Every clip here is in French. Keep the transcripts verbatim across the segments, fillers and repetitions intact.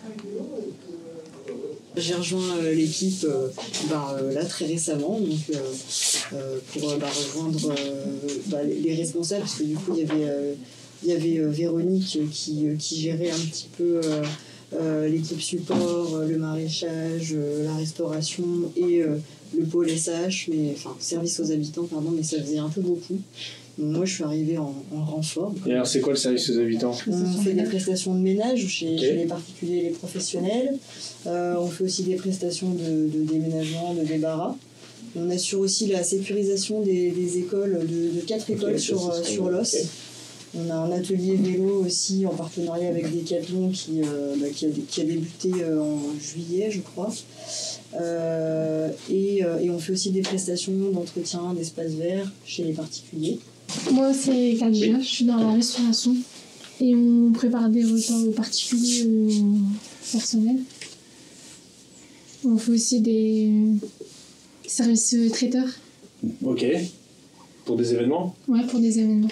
J'ai rejoint euh, l'équipe euh, bah, euh, là très récemment donc, euh, euh, pour euh, bah, rejoindre euh, bah, les, les responsables parce que du coup il y avait, euh, il y avait euh, Véronique qui, euh, qui gérait un petit peu euh, euh, l'équipe support, euh, le maraîchage, euh, la restauration et euh, le pôle S H, mais, enfin service aux habitants pardon, mais ça faisait un peu beaucoup. Donc, moi je suis arrivée en, en renfort. Et alors c'est quoi le service aux habitants? On fait des prestations de ménage chez, okay. chez les particuliers et les professionnels. Euh, on fait aussi des prestations de, de déménagement, de débarras. On assure aussi la sécurisation des, des écoles, de, de quatre écoles okay, sur, euh, sur l'Os. Okay. On a un atelier vélo aussi en partenariat avec Decathlon qui, euh, bah, qui, a, qui a débuté euh, en juillet, je crois. Euh, et, euh, et on fait aussi des prestations d'entretien d'espaces verts chez les particuliers. Moi, c'est Kadja, oui. Je suis dans la restauration et on prépare des repas aux particuliers et aux personnels. On fait aussi des services traiteurs. Ok. Pour des événements? Ouais, pour des événements.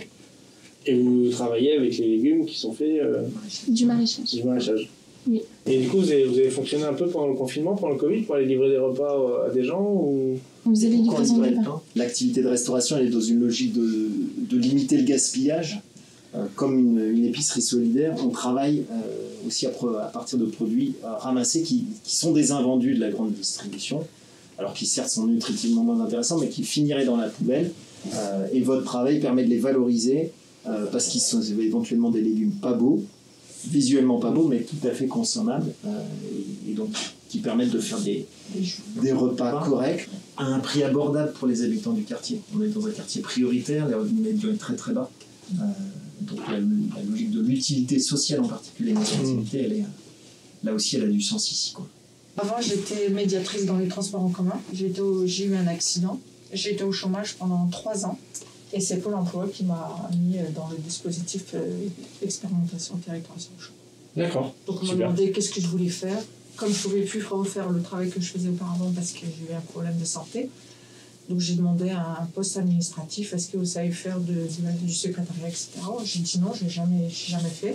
Et vous travaillez avec les légumes qui sont faits euh... Du maraîchage. Du maraîchage. Oui. Et du coup, vous avez, vous avez fonctionné un peu pendant le confinement, pendant le Covid, pour aller livrer des repas à des gens ou... On faisait les livraisons de repas. L'activité de restauration, elle est dans une logique de, de limiter le gaspillage. Euh, comme une, une épicerie solidaire, on travaille euh, aussi à, à partir de produits euh, ramassés qui, qui sont des invendus de la grande distribution, alors qui certes sont nutritivement moins intéressants, mais qui finiraient dans la poubelle. Euh, et votre travail permet de les valoriser euh, parce qu'ils sont éventuellement des légumes pas beaux, visuellement pas beaux, mais tout à fait consommables, euh, et, et donc qui permettent de faire des, des repas corrects à un prix abordable pour les habitants du quartier. On est dans un quartier prioritaire, les revenus médians sont très très bas. Euh, donc la, la logique de l'utilité sociale en particulier, notre activité, elle est, là aussi elle a du sens ici, quoi. Avant j'étais médiatrice dans les transports en commun, j'ai, au, j'ai eu un accident, j'ai été au chômage pendant trois ans et c'est Pôle emploi qui m'a mis dans le dispositif euh, d'expérimentation territoire sur le champ. D'accord. Donc on m'a demandé qu'est-ce que je voulais faire, comme je ne pouvais plus refaire le travail que je faisais auparavant parce que j'ai eu un problème de santé. Donc j'ai demandé un poste administratif, est-ce que vous savez faire de, de, du secrétariat, et cetera. J'ai dit non, je n'ai jamais, jamais fait.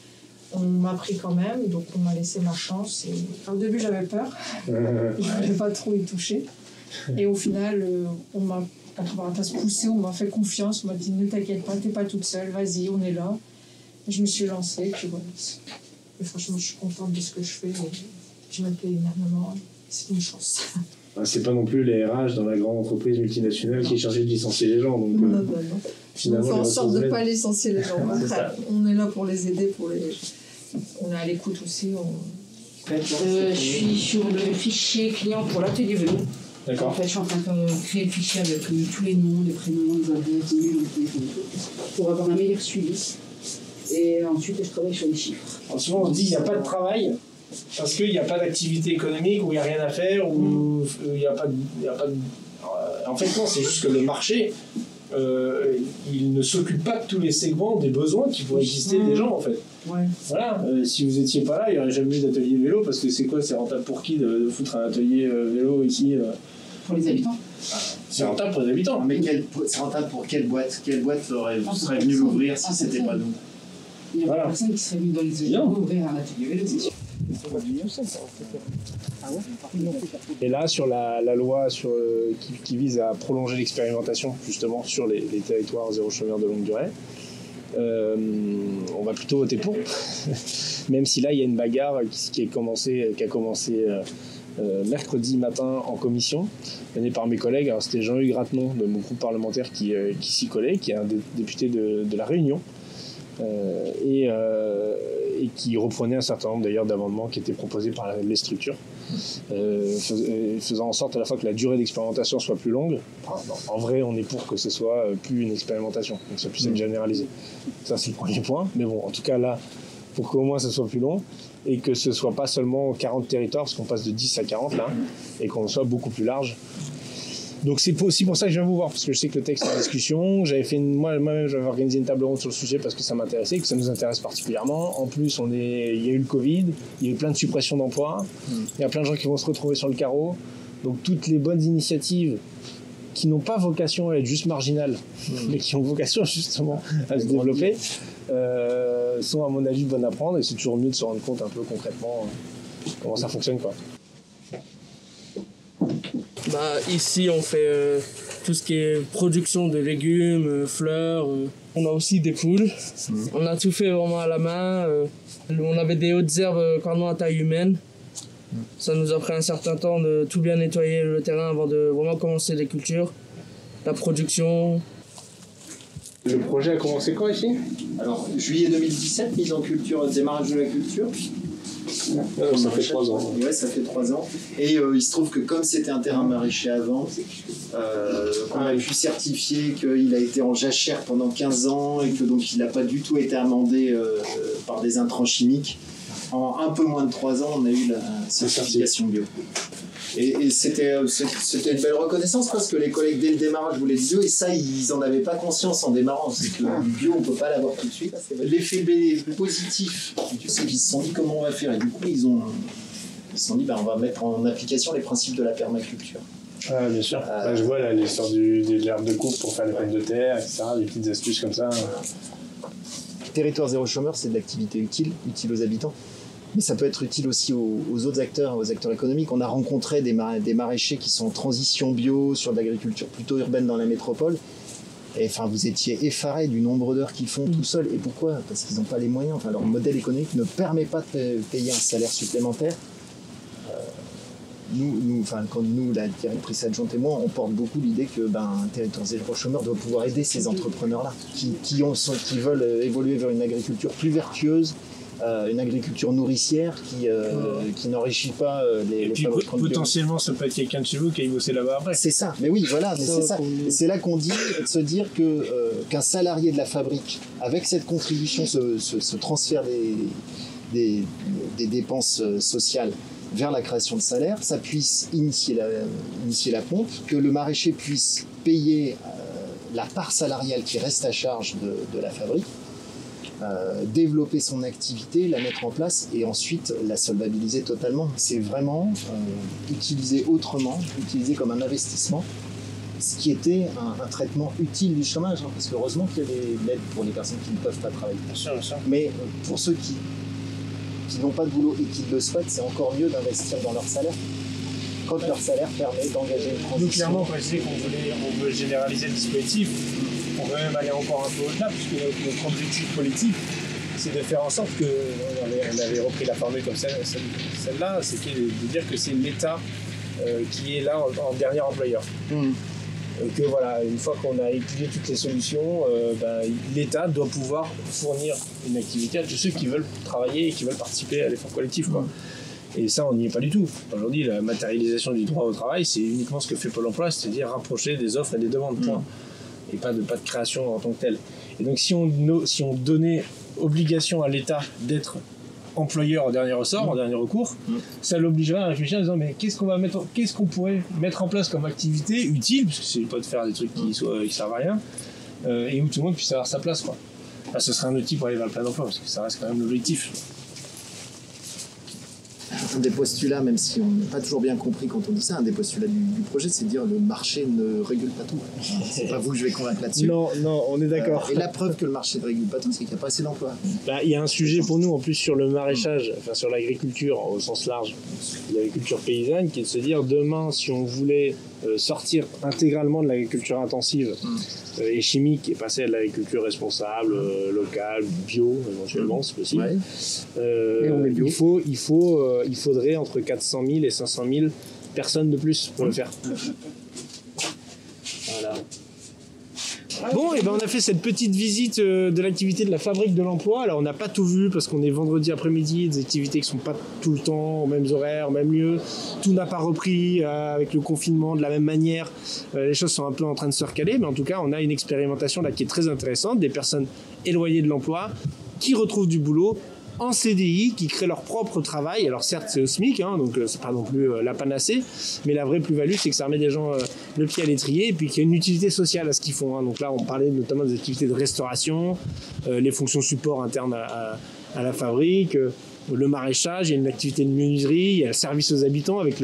On m'a pris quand même, donc on m'a laissé ma chance. Et... Au début j'avais peur, euh, je ne voulais pas trop y toucher. Et au final, on m'a, quand on m'a poussé, on m'a fait confiance, on m'a dit ne t'inquiète pas, tu n'es pas toute seule, vas-y, on est là. Et je me suis lancée, et puis voilà. Et franchement, je suis contente de ce que je fais. Et je me plais énormément, c'est une chance. C'est pas non plus les R H dans la grande entreprise multinationale non. qui est chargée de licencier les gens. Donc, non, euh, bah non. On fait en sorte de ne pas licencier les gens. Après, on est là pour les aider, pour les... on est à l'écoute aussi. On... Euh, je suis sur le fichier client pour l'atelier vélo. D'accord. En fait, je suis en train de créer le fichier avec euh, tous les noms, les prénoms, les adresses, les mails, pour avoir un meilleur suivi. Et ensuite, je travaille sur les chiffres. Alors souvent, on se dit qu'il n'y a pas de travail. Parce qu'il n'y a pas d'activité économique, où il n'y a rien à faire, où il n'y a pas de... Il y a pas de... En fait, non, c'est juste que le marché, euh, il ne s'occupe pas de tous les segments des besoins qui pourraient exister mmh. des gens, en fait. Ouais. Voilà, euh, si vous n'étiez pas là, il n'y aurait jamais eu d'atelier vélo, parce que c'est quoi, c'est rentable pour qui de, de foutre un atelier euh, vélo ici euh... Pour les habitants. Ah, c'est rentable pour les habitants. Mais quel, c'est rentable pour quelle boîte? Quelle boîte serait, serait venue l'ouvrir si ce n'était pas nous? Il y a voilà. personne qui serait venue dans les ateliers ouvrir un atelier vélo, c'est sûr. Et là, sur la, la loi sur, euh, qui, qui vise à prolonger l'expérimentation justement sur les, les territoires zéro chômeur de longue durée, euh, on va plutôt voter pour, même si là il y a une bagarre qui, qui, est commencé, qui a commencé euh, euh, mercredi matin en commission, menée par mes collègues. Alors, c'était Jean-Hugues Ratenon de mon groupe parlementaire qui, euh, qui s'y collait, qui est un dé, député de, de La Réunion. Euh, et, euh, et qui reprenait un certain nombre d'ailleurs d'amendements qui étaient proposés par les structures, euh, fais, faisant en sorte à la fois que la durée d'expérimentation soit plus longue. Enfin, en vrai, on est pour que ce soit plus une expérimentation, donc ça puisse être généralisé. Ça, c'est le premier point. Mais bon, en tout cas là, pour qu'au moins ça soit plus long et que ce soit pas seulement quarante territoires, parce qu'on passe de dix à quarante là, et qu'on soit beaucoup plus large. Donc c'est aussi pour ça que je viens vous voir, parce que je sais que le texte est en discussion. J'avais fait une, moi, moi-même j'avais organisé une table ronde sur le sujet parce que ça m'intéressait, que ça nous intéresse particulièrement. En plus, on est, il y a eu le Covid, il y a eu plein de suppressions d'emplois, mmh. il y a plein de gens qui vont se retrouver sur le carreau. Donc toutes les bonnes initiatives qui n'ont pas vocation à être juste marginales, mmh. mais qui ont vocation justement à se développer, euh, sont à mon avis bonnes à prendre, et c'est toujours mieux de se rendre compte un peu concrètement euh, comment ça fonctionne, quoi. Bah, ici, on fait euh, tout ce qui est production de légumes, euh, fleurs. Euh. On a aussi des poules. Mmh. On a tout fait vraiment à la main. Euh. On avait des hautes herbes euh, carrément à taille humaine. Mmh. Ça nous a pris un certain temps de tout bien nettoyer le terrain avant de vraiment commencer les cultures, la production. Le projet a commencé quand ici? Alors, juillet deux mille dix-sept, mise en culture, démarrage de la culture. Ah, ça fait trois ans. Ouais, ça fait trois ans. Et euh, il se trouve que comme c'était un terrain maraîcher avant, euh, on a pu certifier qu'il a été en jachère pendant quinze ans et que donc il n'a pas du tout été amendé euh, par des intrants chimiques. En un peu moins de trois ans, on a eu la certification bio. Et, et c'était, c'était une belle reconnaissance parce que les collègues dès le démarrage voulaient du bio et ça ils n'en avaient pas conscience en démarrant. C'est que le bio on ne peut pas l'avoir tout de suite. L'effet positif, c'est qu'ils se sont dit comment on va faire et du coup ils ont ils se sont dit ben, on va mettre en application les principes de la permaculture. Ah, bien sûr. Euh, Là, je vois là, l'histoire du, de l'herbe de coupe pour faire les pommes de terre, et cetera. Des petites astuces comme ça. Territoire zéro chômeur, c'est de l'activité utile, utile aux habitants. Mais ça peut être utile aussi aux, aux autres acteurs, aux acteurs économiques. On a rencontré des, mar- des maraîchers qui sont en transition bio sur de l'agriculture plutôt urbaine dans la métropole. Et enfin, vous étiez effarés du nombre d'heures qu'ils font tout seuls. Et pourquoi? Parce qu'ils n'ont pas les moyens. Enfin, leur modèle économique ne permet pas de payer un salaire supplémentaire. Euh, nous, nous, enfin, quand nous, la directrice adjointe et moi, on porte beaucoup l'idée que ben, un territoire zéro chômeur doit pouvoir aider ces entrepreneurs-là qui, qui, ont, qui veulent évoluer vers une agriculture plus vertueuse. Euh, une agriculture nourricière qui, euh, qui n'enrichit pas euh, les, et les puis potentiellement ça peut être quelqu'un de chez vous qui aille bosser là-bas après. C'est ça, mais oui voilà, mais c'est ça. Et c'est là qu'on dit de se dire que euh, qu'un salarié de la fabrique, avec cette contribution, ce, ce, ce transfert des, des, des dépenses sociales vers la création de salaire, ça puisse initier la, initier la pompe, que le maraîcher puisse payer euh, la part salariale qui reste à charge de, de la fabrique. Euh, développer son activité, la mettre en place et ensuite la solvabiliser totalement. C'est vraiment euh, utiliser autrement, utiliser comme un investissement, ce qui était un, un traitement utile du chômage, hein, parce qu'heureusement qu'il y a des aides pour les personnes qui ne peuvent pas travailler. Bien sûr, bien sûr. Mais euh, pour ceux qui, qui n'ont pas de boulot et qui le souhaitent, c'est encore mieux d'investir dans leur salaire. Quand leur salaire permet d'engager une transition. Nous, clairement, quand je disais qu'on voulait, on veut généraliser le dispositif, on veut même aller encore un peu au-delà, puisque notre objectif politique, c'est de faire en sorte que, on avait, on avait repris la formule comme celle, celle, celle-là, c'est de dire que c'est l'État euh, qui est là en, en dernier employeur. Mmh. Et que voilà, une fois qu'on a étudié toutes les solutions, euh, ben, l'État doit pouvoir fournir une activité à tous ceux qui veulent travailler et qui veulent participer à l'effort collectif, quoi. Mmh. Et ça, on n'y est pas du tout. Aujourd'hui, la matérialisation du droit au travail, c'est uniquement ce que fait Pôle emploi, c'est-à-dire rapprocher des offres et des demandes, point. Mmh. Et pas de, pas de création en tant que telle. Et donc, si on, si on donnait obligation à l'État d'être employeur en dernier ressort, mmh. en dernier recours, mmh. ça l'obligerait à réfléchir en disant mais qu'est-ce qu'on va mettre, qu'est-ce qu'on pourrait mettre en place comme activité utile, parce que c'est pas de faire des trucs qui soient, qui servent à rien, euh, et où tout le monde puisse avoir sa place, quoi. Enfin, ce serait un outil pour aller vers le plein emploi, parce que ça reste quand même l'objectif. Un des postulats, même si on n'a pas toujours bien compris quand on dit ça, un des postulats du, du projet, c'est de dire le marché ne régule pas tout. C'est pas vous que je vais convaincre là-dessus. Non, non, on est d'accord. Euh, et la preuve que le marché ne régule pas tout, c'est qu'il n'y a pas assez d'emplois. Bah, il y a un sujet pour nous, en plus, sur le maraîchage, enfin sur l'agriculture au sens large, l'agriculture paysanne, qui est de se dire demain, si on voulait euh, sortir intégralement de l'agriculture intensive euh, et chimique et passer à de l'agriculture responsable, euh, locale, bio, éventuellement, c'est possible. Ouais. Euh, et on est bio. Il faut, il faut, euh, il faudrait entre quatre cent mille et cinq cent mille personnes de plus pour le faire. Voilà. Bon, et ben on a fait cette petite visite euh, de l'activité de la fabrique de l'emploi. Alors on n'a pas tout vu parce qu'on est vendredi après-midi, des activités qui sont pas tout le temps aux mêmes horaires, au même lieu. Tout n'a pas repris euh, avec le confinement de la même manière. Euh, les choses sont un peu en train de se recaler, mais en tout cas on a une expérimentation là qui est très intéressante, des personnes éloignées de l'emploi qui retrouvent du boulot en C D I, qui créent leur propre travail. Alors certes c'est au SMIC, hein, donc euh, c'est pas non plus euh, la panacée, mais la vraie plus-value c'est que ça remet des gens euh, le pied à l'étrier et puis qu'il y a une utilité sociale à ce qu'ils font, hein. Donc là on parlait notamment des activités de restauration, euh, les fonctions support internes à, à, à la fabrique, euh, le maraîchage, il y a une activité de menuiserie, il y a le service aux habitants avec le,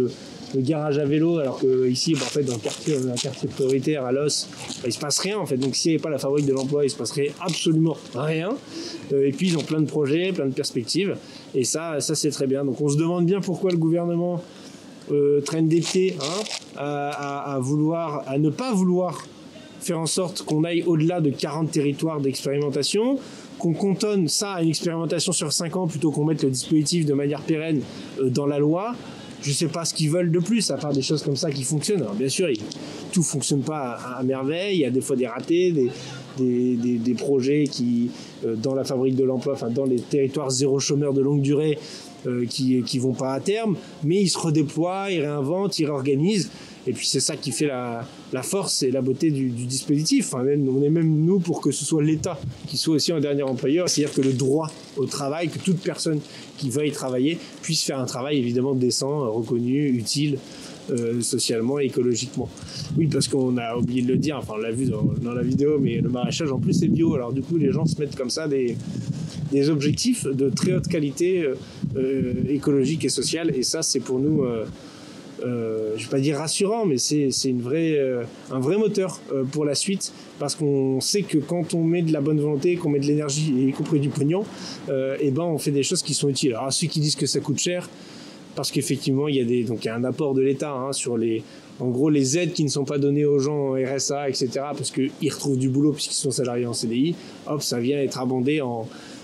le garage à vélo, alors qu'ici, bah, en fait, dans le quartier, dans un quartier prioritaire à Los, bah, il se passe rien en fait. Donc s'il n'y avait pas la fabrique de l'emploi, il se passerait absolument rien. Euh, et puis ils ont plein de projets, plein de perspectives. Et ça, ça c'est très bien. Donc on se demande bien pourquoi le gouvernement euh, traîne des pieds hein, à, à, à vouloir, à ne pas vouloir faire en sorte qu'on aille au-delà de quarante territoires d'expérimentation, qu'on cantonne ça à une expérimentation sur cinq ans plutôt qu'on mette le dispositif de manière pérenne euh, dans la loi. Je ne sais pas ce qu'ils veulent de plus, à part des choses comme ça qui fonctionnent. Alors bien sûr, il, tout ne fonctionne pas à, à merveille, il y a des fois des ratés, des, des, des, des projets qui, euh, dans la fabrique de l'emploi, enfin dans les territoires zéro chômeur de longue durée, euh, qui ne vont pas à terme, mais ils se redéploient, ils réinventent, ils réorganisent. Et puis c'est ça qui fait la, la force et la beauté du, du dispositif. Enfin, même, on est même nous pour que ce soit l'État qui soit aussi un dernier employeur, c'est-à-dire que le droit au travail, que toute personne qui veuille travailler puisse faire un travail évidemment décent, reconnu, utile, euh, socialement et écologiquement. Oui, parce qu'on a oublié de le dire, enfin on l'a vu dans, dans la vidéo, mais le maraîchage en plus c'est bio. Alors du coup les gens se mettent comme ça des, des objectifs de très haute qualité euh, écologique et sociale, et ça c'est pour nous... Euh, Euh, je ne vais pas dire rassurant, mais c'est, c'est une vraie, euh, un vrai moteur euh, pour la suite, parce qu'on sait que quand on met de la bonne volonté, qu'on met de l'énergie, y compris du pognon, euh, et ben on fait des choses qui sont utiles. Alors ceux qui disent que ça coûte cher, parce qu'effectivement il y a des, donc il y a un apport de l'État hein, sur les, en gros les aides qui ne sont pas données aux gens en R S A, et cetera, parce qu'ils retrouvent du boulot puisqu'ils sont salariés en C D I. Hop, ça vient être abondé en,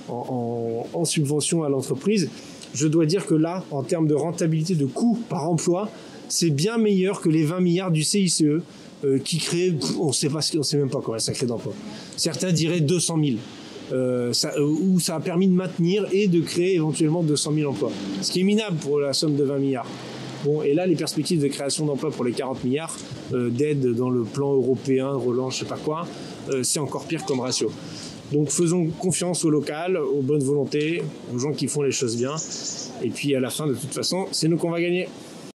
en, en, en subvention à l'entreprise. Je dois dire que là, en termes de rentabilité, de coût par emploi, c'est bien meilleur que les vingt milliards du C I C E euh, qui créent, on sait pas, on sait même pas combien ça crée d'emplois. Certains diraient deux cent mille, euh, ça, euh, où ça a permis de maintenir et de créer éventuellement deux cent mille emplois. Ce qui est minable pour la somme de vingt milliards. Bon, et là, les perspectives de création d'emplois pour les quarante milliards euh, d'aide dans le plan européen, relance, je sais pas quoi, euh, c'est encore pire comme ratio. Donc faisons confiance au local, aux bonnes volontés, aux gens qui font les choses bien. Et puis à la fin, de toute façon, c'est nous qu'on va gagner.